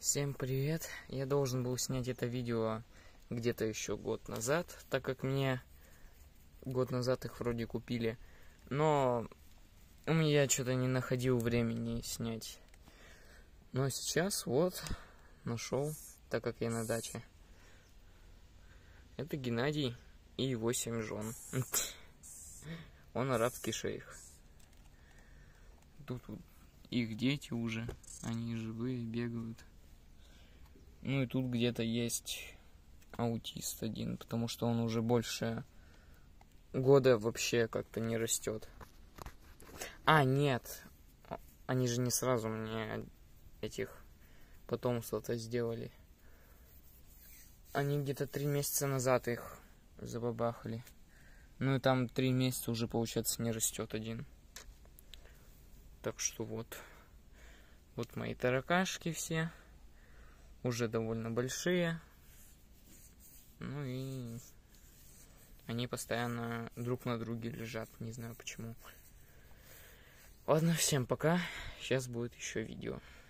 Всем привет! Я должен был снять это видео где-то еще год назад, так как мне год назад их вроде купили, но я что-то не находил времени снять. Но сейчас вот нашел, так как я на даче. Это Геннадий и его 7 жен. Он арабский шейх. Тут их дети уже, они живые, бегают. Ну и тут где-то есть аутист один, потому что он уже больше года вообще как-то не растет. А, нет, они же не сразу мне этих потомства-то сделали. Они где-то 3 месяца назад их забабахали. Ну и там 3 месяца уже, получается, не растет один. Так что вот мои таракашки все. Уже довольно большие. Ну и они постоянно друг на друге лежат. Не знаю почему. Ладно, всем пока. Сейчас будет еще видео.